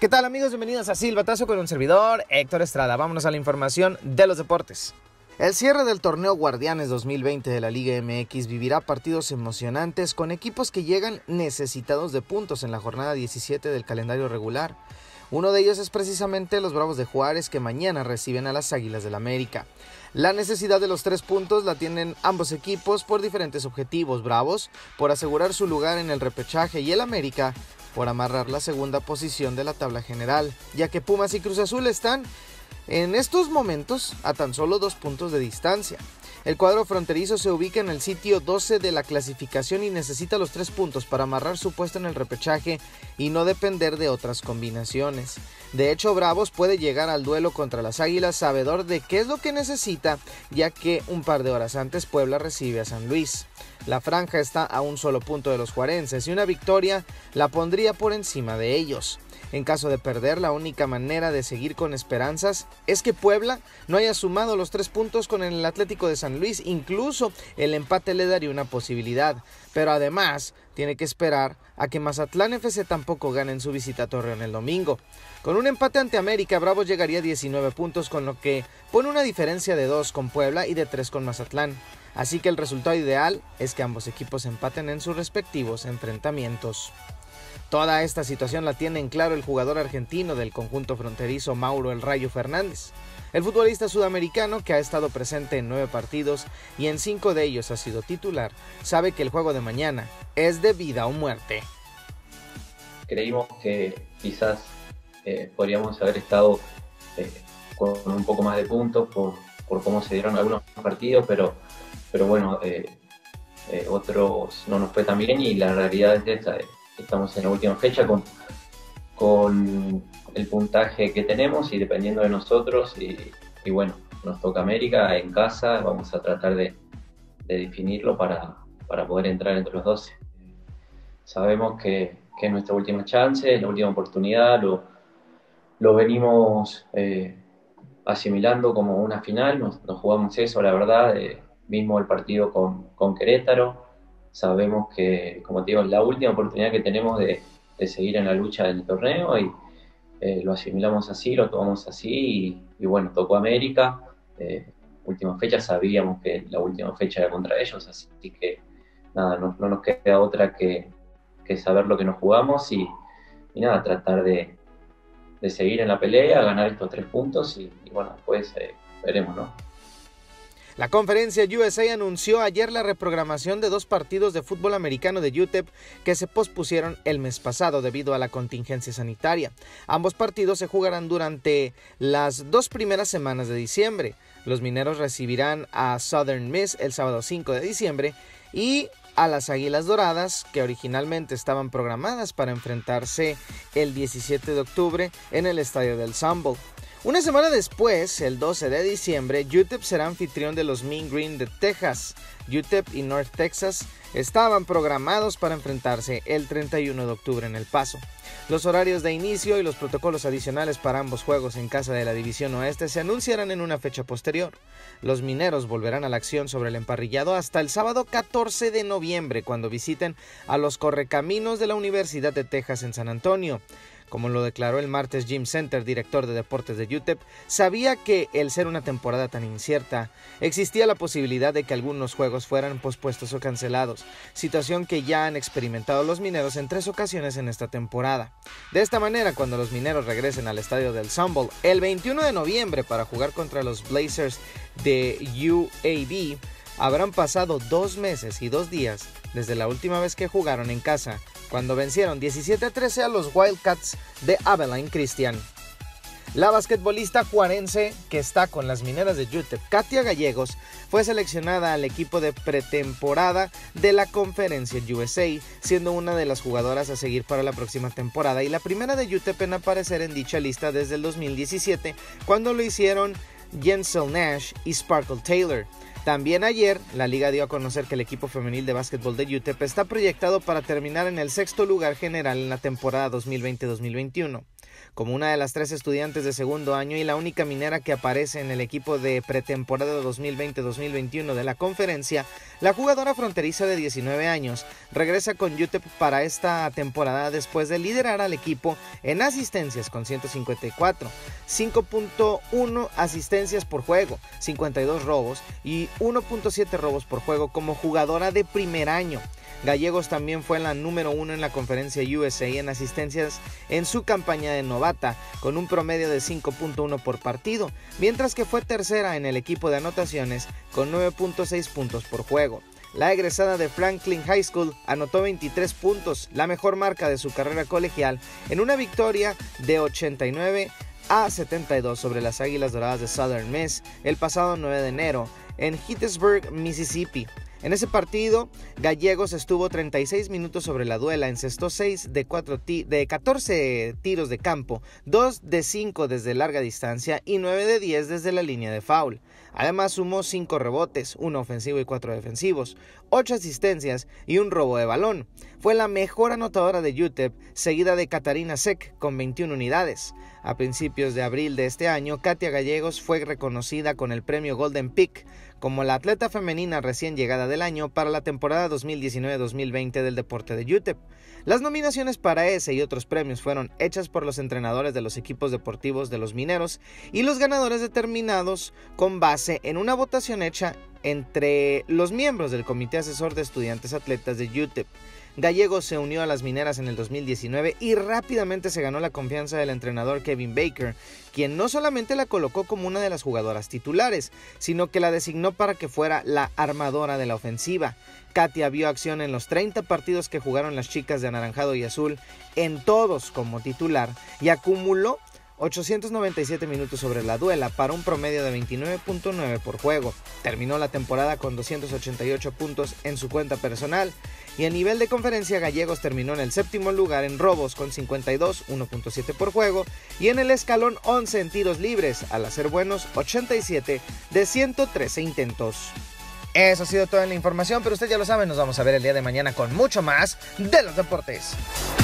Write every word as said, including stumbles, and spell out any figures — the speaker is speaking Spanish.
¿Qué tal, amigos? Bienvenidos a Silbatazo con un servidor, Héctor Estrada. Vámonos a la información de los deportes. El cierre del torneo Guardianes dos mil veinte de la Liga M X vivirá partidos emocionantes con equipos que llegan necesitados de puntos en la jornada diecisiete del calendario regular. Uno de ellos es precisamente los Bravos de Juárez, que mañana reciben a las Águilas del América. La necesidad de los tres puntos la tienen ambos equipos por diferentes objetivos. Bravos por asegurar su lugar en el repechaje y el América por amarrar la segunda posición de la tabla general, ya que Pumas y Cruz Azul están en estos momentos a tan solo dos puntos de distancia. El cuadro fronterizo se ubica en el sitio doce de la clasificación y necesita los tres puntos para amarrar su puesto en el repechaje y no depender de otras combinaciones. De hecho, Bravos puede llegar al duelo contra las Águilas sabedor de qué es lo que necesita, ya que un par de horas antes Puebla recibe a San Luis. La franja está a un solo punto de los juarenses y una victoria la pondría por encima de ellos. En caso de perder, la única manera de seguir con esperanzas es que Puebla no haya sumado los tres puntos con el Atlético de San Luis. Incluso el empate le daría una posibilidad, pero además tiene que esperar a que Mazatlán F C tampoco gane en su visita a Torreón el domingo. Con un empate ante América, Bravos llegaría a diecinueve puntos, con lo que pone una diferencia de dos con Puebla y de tres con Mazatlán. Así que el resultado ideal es que ambos equipos empaten en sus respectivos enfrentamientos. Toda esta situación la tiene en claro el jugador argentino del conjunto fronterizo, Mauro El Rayo Fernández. El futbolista sudamericano, que ha estado presente en nueve partidos y en cinco de ellos ha sido titular, sabe que el juego de mañana es de vida o muerte. Creímos que quizás eh, podríamos haber estado eh, con un poco más de puntos por, por cómo se dieron algunos partidos, pero, pero bueno, eh, eh, otros no nos fue tan bien y la realidad es esta. Eh, Estamos en la última fecha con, con el puntaje que tenemos y dependiendo de nosotros y, y bueno, nos toca América en casa, vamos a tratar de, de definirlo para, para poder entrar entre los doce. Sabemos que, que es nuestra última chance, es la última oportunidad, lo, lo venimos eh, asimilando como una final, nos, nos jugamos eso, la verdad, eh, mismo el partido con, con Querétaro. Sabemos que, como te digo, es la última oportunidad que tenemos de, de seguir en la lucha del torneo y eh, lo asimilamos así, lo tomamos así y, y bueno, tocó América. Eh, última fecha, sabíamos que la última fecha era contra ellos, así que nada, no, no nos queda otra que, que saber lo que nos jugamos y, y nada, tratar de, de seguir en la pelea, ganar estos tres puntos y, y bueno, después eh, veremos, ¿no? La conferencia U S A anunció ayer la reprogramación de dos partidos de fútbol americano de U T E P que se pospusieron el mes pasado debido a la contingencia sanitaria. Ambos partidos se jugarán durante las dos primeras semanas de diciembre. Los Mineros recibirán a Southern Miss el sábado cinco de diciembre y a las Águilas Doradas, que originalmente estaban programadas para enfrentarse el diecisiete de octubre en el estadio del Sun Bowl. Una semana después, el doce de diciembre, U T E P será anfitrión de los Mean Green de Texas. U T E P y North Texas estaban programados para enfrentarse el treinta y uno de octubre en El Paso. Los horarios de inicio y los protocolos adicionales para ambos juegos en casa de la División Oeste se anunciarán en una fecha posterior. Los Mineros volverán a la acción sobre el emparrillado hasta el sábado catorce de noviembre, cuando visiten a los Correcaminos de la Universidad de Texas en San Antonio. Como lo declaró el martes Jim Center, director de deportes de U T E P, sabía que, el ser una temporada tan incierta, existía la posibilidad de que algunos juegos fueran pospuestos o cancelados, situación que ya han experimentado los Mineros en tres ocasiones en esta temporada. De esta manera, cuando los Mineros regresen al estadio del Sun Bowl el veintiuno de noviembre para jugar contra los Blazers de U A B, habrán pasado dos meses y dos días desde la última vez que jugaron en casa, cuando vencieron diecisiete a trece a los Wildcats de Abilene Christian. La basquetbolista juarense que está con las Mineras de U T E P, Katia Gallegos, fue seleccionada al equipo de pretemporada de la conferencia U S A, siendo una de las jugadoras a seguir para la próxima temporada y la primera de U T E P en aparecer en dicha lista desde el dos mil diecisiete, cuando lo hicieron Jensel Nash y Sparkle Taylor. También ayer, la liga dio a conocer que el equipo femenil de básquetbol de U T E P está proyectado para terminar en el sexto lugar general en la temporada dos mil veinte dos mil veintiuno. Como una de las tres estudiantes de segundo año y la única minera que aparece en el equipo de pretemporada dos mil veinte dos mil veintiuno de la conferencia, la jugadora fronteriza de diecinueve años regresa con U T E P para esta temporada después de liderar al equipo en asistencias con ciento cincuenta y cuatro, cinco punto uno asistencias por juego, cincuenta y dos robos y uno punto siete robos por juego como jugadora de primer año. Gallegos también fue la número uno en la conferencia U S A en asistencias en su campaña de novata, con un promedio de cinco punto uno por partido, mientras que fue tercera en el equipo de anotaciones con nueve punto seis puntos por juego. La egresada de Franklin High School anotó veintitrés puntos, la mejor marca de su carrera colegial, en una victoria de ochenta y nueve a setenta y dos sobre las Águilas Doradas de Southern Miss el pasado nueve de enero en Hattiesburg, Mississippi. En ese partido, Gallegos estuvo treinta y seis minutos sobre la duela, encestó seis de, cuatro ti- de catorce tiros de campo, dos de cinco desde larga distancia y nueve de diez desde la línea de foul. Además sumó cinco rebotes, uno ofensivo y cuatro defensivos, ocho asistencias y un robo de balón. Fue la mejor anotadora de U T E P, seguida de Katarina Sek con veintiuna unidades. A principios de abril de este año, Katia Gallegos fue reconocida con el premio Golden Peak como la atleta femenina recién llegada del año para la temporada dos mil diecinueve dos mil veinte del deporte de U T E P. Las nominaciones para ese y otros premios fueron hechas por los entrenadores de los equipos deportivos de los Mineros y los ganadores determinados con base en una votación hecha entre los miembros del Comité Asesor de Estudiantes Atletas de U T E P. Gallegos se unió a las Mineras en el dos mil diecinueve y rápidamente se ganó la confianza del entrenador Kevin Baker, quien no solamente la colocó como una de las jugadoras titulares, sino que la designó para que fuera la armadora de la ofensiva. Katia vio acción en los treinta partidos que jugaron las chicas de anaranjado y azul, en todos como titular, y acumuló ochocientos noventa y siete minutos sobre la duela para un promedio de veintinueve punto nueve por juego. Terminó la temporada con doscientos ochenta y ocho puntos en su cuenta personal y a nivel de conferencia Gallegos terminó en el séptimo lugar en robos con cincuenta y dos, uno punto siete por juego y en el escalón once en tiros libres al hacer buenos ochenta y siete de ciento trece intentos. Eso ha sido toda la información, pero usted ya lo sabe, nos vamos a ver el día de mañana con mucho más de los deportes.